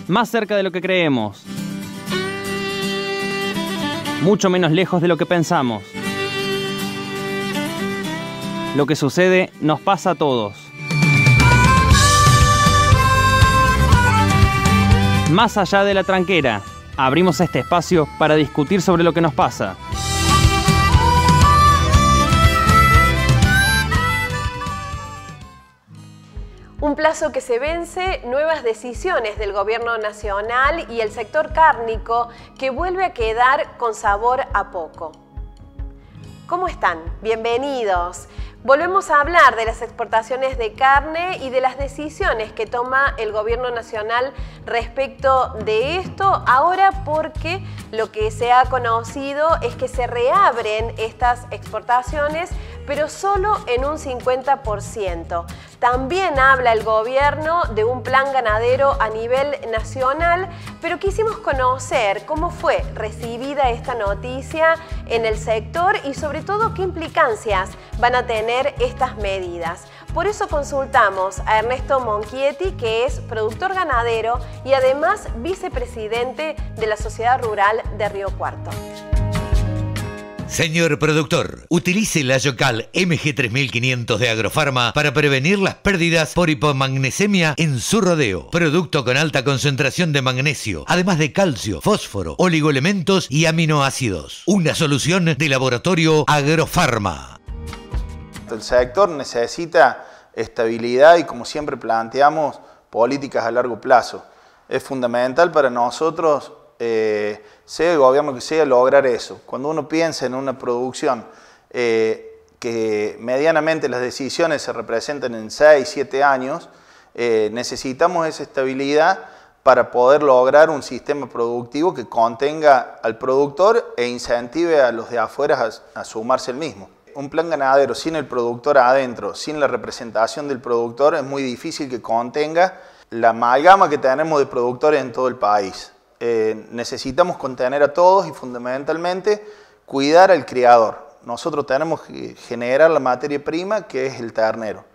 más cerca de lo que creemos, mucho menos lejos de lo que pensamos. Lo que sucede nos pasa a todos. Más allá de la tranquera, abrimos este espacio para discutir sobre lo que nos pasa. Un plazo que se vence, nuevas decisiones del gobierno nacional y el sector cárnico que vuelve a quedar con sabor a poco. ¿Cómo están? Bienvenidos. Volvemos a hablar de las exportaciones de carne y de las decisiones que toma el gobierno nacional respecto de esto, ahora porque lo que se ha conocido es que se reabren estas exportaciones, pero solo en un 50%. También habla el gobierno de un plan ganadero a nivel nacional, pero quisimos conocer cómo fue recibida esta noticia en el sector y sobre todo qué implicancias van a tener estas medidas. Por eso consultamos a Ernesto Monchietti, que es productor ganadero y además vicepresidente de la Sociedad Rural de Río Cuarto. Señor productor, utilice la Yocal MG3500 de Agrofarma para prevenir las pérdidas por hipomagnesemia en su rodeo. Producto con alta concentración de magnesio, además de calcio, fósforo, oligoelementos y aminoácidos. Una solución de laboratorio Agrofarma. El sector necesita estabilidad y, como siempre planteamos, políticas a largo plazo. Es fundamental para nosotros, sea el gobierno que sea, lograr eso. Cuando uno piensa en una producción que medianamente las decisiones se representan en 6, 7 años, necesitamos esa estabilidad para poder lograr un sistema productivo que contenga al productor e incentive a los de afuera a sumarse al mismo. Un plan ganadero sin el productor adentro, sin la representación del productor, es muy difícil que contenga la amalgama que tenemos de productores en todo el país. Necesitamos contener a todos y fundamentalmente cuidar al criador. Nosotros tenemos que generar la materia prima que es el ternero.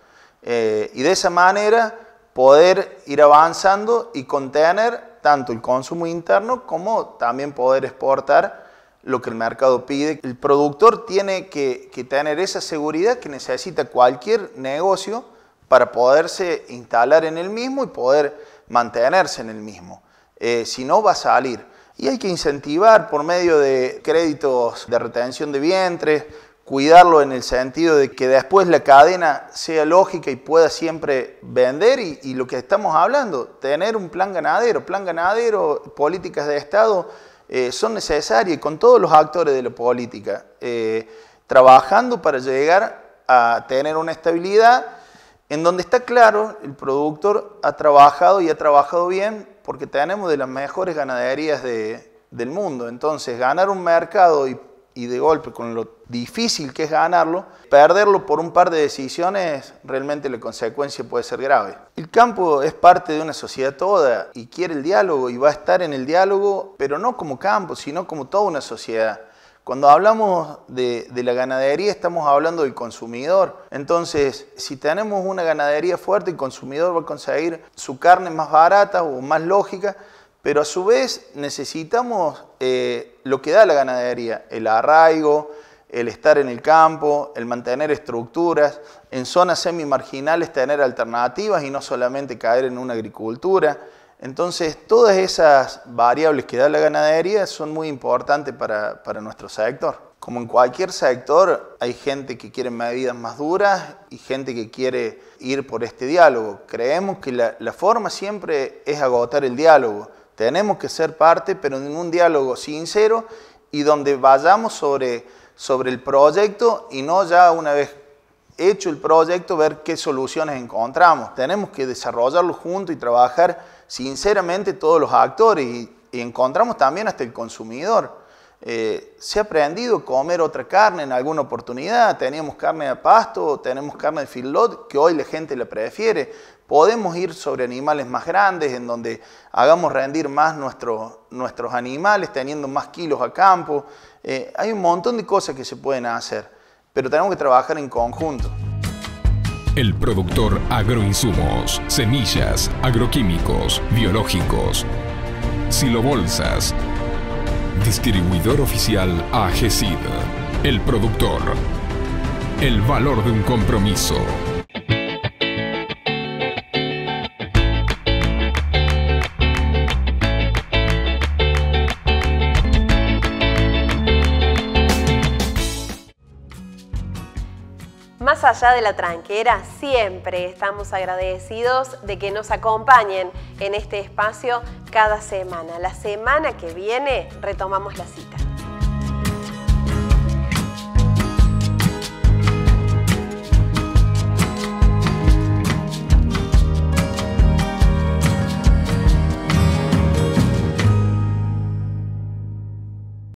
Y de esa manera poder ir avanzando y contener tanto el consumo interno como también poder exportar lo que el mercado pide. El productor tiene que tener esa seguridad que necesita cualquier negocio para poderse instalar en el mismo y poder mantenerse en el mismo. Si no, va a salir. Y hay que incentivar por medio de créditos de retención de vientres, cuidarlo en el sentido de que después la cadena sea lógica y pueda siempre vender y lo que estamos hablando, tener un plan ganadero, políticas de Estado, son necesarias con todos los actores de la política, trabajando para llegar a tener una estabilidad en donde está claro el productor ha trabajado y ha trabajado bien porque tenemos de las mejores ganaderías del mundo. Entonces ganar un mercado y de golpe con lo difícil que es ganarlo, perderlo por un par de decisiones, realmente la consecuencia puede ser grave. El campo es parte de una sociedad toda y quiere el diálogo y va a estar en el diálogo, pero no como campo, sino como toda una sociedad. Cuando hablamos de la ganadería estamos hablando del consumidor. Entonces, si tenemos una ganadería fuerte, el consumidor va a conseguir su carne más barata o más lógica, pero a su vez necesitamos lo que da la ganadería, el arraigo, el estar en el campo, el mantener estructuras, en zonas semi-marginales tener alternativas y no solamente caer en una agricultura. Entonces, todas esas variables que da la ganadería son muy importantes para nuestro sector. Como en cualquier sector, hay gente que quiere medidas más duras y gente que quiere ir por este diálogo. Creemos que la forma siempre es agotar el diálogo. Tenemos que ser parte, pero en un diálogo sincero y donde vayamos sobre el proyecto y no ya una vez hecho el proyecto ver qué soluciones encontramos. Tenemos que desarrollarlo juntos y trabajar sinceramente todos los actores y encontramos también hasta el consumidor. Se ha aprendido a comer otra carne en alguna oportunidad, teníamos carne de pasto, tenemos carne de feedlot que hoy la gente la prefiere. Podemos ir sobre animales más grandes en donde hagamos rendir más nuestros animales teniendo más kilos a campo. Hay un montón de cosas que se pueden hacer, pero tenemos que trabajar en conjunto. El productor Agroinsumos, semillas, agroquímicos, biológicos. Silobolsas. Distribuidor oficial AGESID. El productor. El valor de un compromiso. Más allá de la tranquera, siempre estamos agradecidos de que nos acompañen en este espacio cada semana. La semana que viene retomamos la cita.